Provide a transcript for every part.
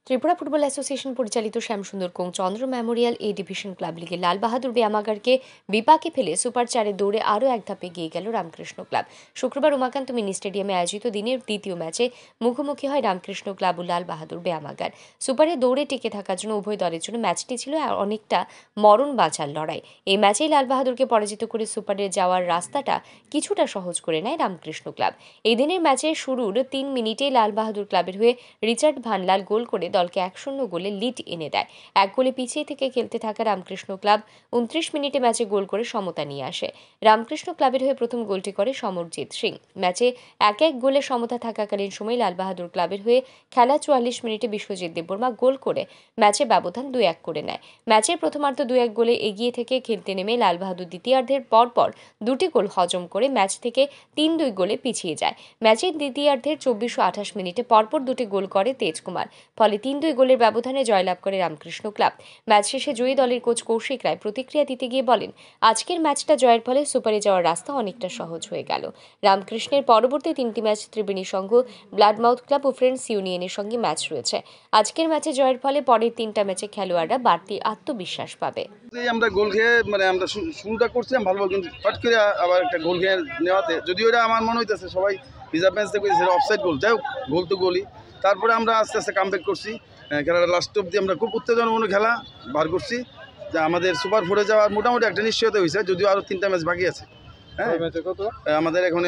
Tripura football association পরিচালিত শ্যামসুন্দর কোং Chandra memorial A division club লিগে লাল বাহাদুর ব্যায়ামাগারকে বিপাকে ফেলে সুপার 4-এ দৌড়ে আরও এক ধাপে এগিয়ে গেল রামকৃষ্ণ ক্লাব। শুক্রবার উমাকান্ত মিনি স্টেডিয়ামে আয়োজিত দিনের দ্বিতীয় ম্যাচে মুখোমুখি হয় রামকৃষ্ণ ক্লাব ও লাল বাহাদুর ব্যায়ামাগার। সুপারে দৌড়ে টিকে থাকার জন্য উভয় দলের জন্য ম্যাচটি ছিল অনেকটা মরণ বাঁচার লড়াই। এই ম্যাচেই লাল বাহাদুরকে পরাজিত করে সুপারে যাওয়ার রাস্তাটা কিছুটা সহজ করে নেয় রামকৃষ্ণ ক্লাব। এই দিনের ম্যাচের শুরুর 3 মিনিটে লাল বাহাদুর ক্লাবের হয়ে রিচার্ড ভানলাল গোল করে দলকে 1-0 গোলে লিড এনে দেয়। এক গোলে পিছিয়ে থেকে খেলতে থাকা রামকৃষ্ণ ক্লাব 29 মিনিটে ম্যাচে গোল করে সমতা নিয়ে আসে। রামকৃষ্ণ ক্লাবের হয়ে প্রথম গোলটি করে সমরজিৎ সিং। ম্যাচে 1-1 গোলে সমতা থাকাকালীন সময় লাল বাহাদুর ক্লাবের হয়ে খেলা 44 মিনিটে বিশ্বজিৎ দেববর্মা গোল করে ম্যাচে ব্যবধান 2-1 করে নেয়। ম্যাচের প্রথমার্ধ 2-1 গোলে এগিয়ে থেকে খেলতে নেমে লাল বাহাদুর দ্বিতীয়ার্ধের পরপর দুটি গোল হজম করে ম্যাচ থেকে 3-2 গোলে পিছিয়ে যায়। ম্যাচের দ্বিতীয়ার্ধের 24-28 মিনিটে পরপর দুটি গোল করে তেজ কুমার। ফলে 3-2 গোলের ব্যবধানে জয়লাভ করে রামকৃষ্ণ ক্লাব। ম্যাচ শেষে জয়ী দলের কোচ কৌশিক রায় প্রতিক্রিয়া দিতে গিয়ে বলেন, আজকের ম্যাচটা জয়ের ফলে সুপারে যাওয়ার রাস্তা অনেকটা সহজ হয়ে গেল। রামকৃষ্ণের পরবর্তী 3টি match Tribeni Sangha, Bloodmouth club ও ফ্রেন্ডস ইউনিয়নের সঙ্গে ম্যাচ রয়েছে। আজকের ম্যাচে জয়ের ফলে পরের 3টা ম্যাচে খেলোয়াড়রা বাড়তি আত্মবিশ্বাস পাবে। আমরা গোল খেয়ে আমরা শুরুটা করছিলাম ভালো, কিন্তু ফট করে আবার একটা গোল খেয়ে নেওয়াতে, যদিও এটা আমার মনে হইতেছে সবাই রিজার্ভ ম্যাচ থেকে অফসাইড গোল, যাই হোক গোল তো গোলই। তারপরে আমরা আস্তে আস্তে কামব্যাক করছি। খেলাটা লাস্ট অব্দি আমরা খুব উত্তেজনাপূর্ণ খেলা বার করছি। যা আমাদের সুপার 4-এ যাওয়ার মোটামুটি একটা নিশ্চয়তা হয়েছে, যদিও আরও 3টা ম্যাচ বাকি আছে। হ্যাঁ, আমাদের এখানে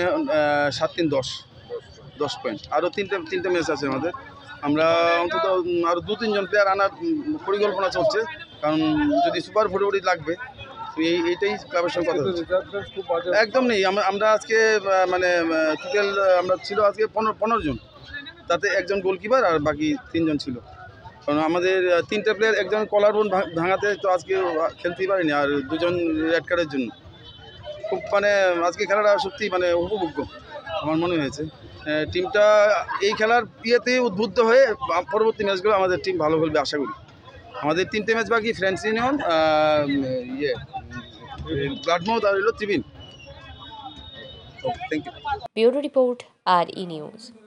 7-3-10 পয়েন্ট, আরও তিনটে ম্যাচ আছে আমাদের। আমরা অন্তত আরও 2-3 জন প্লেয়ার আনার পরিকল্পনা চলছে, কারণ যদি সুপার 4-এ লাগবে এইটাই ক্লাবের সঙ্গে কথা হচ্ছে। একদম নেই, আমরা আজকে মানে টোটাল আমরা ছিল আজকে 15 জন, তাতে একজন গোলকিপার আর বাকি 3 জন ছিল। কারণ আমাদের 3টে প্লেয়ার, একজন কলার বোন ভাঙাতে তো আজকে খেলতেই পারিনি, আর 2 জন রেড কার্ডের জন্য। খুব আজকে খেলাটা সত্যি উপভোগ্য আমার মনে হয়েছে। টিমটা এই খেলার ইয়েতে উদ্বুদ্ধ হয়ে পরবর্তী ম্যাচগুলো আমাদের টিম ভালো খেলবে আশা করি। আমাদের 3টে ম্যাচ বাকি, ফ্রেন্ডস ইউনিয়ন, ব্লাডমাউথ আর Tribeni. Thank you. Bureau report, R E news.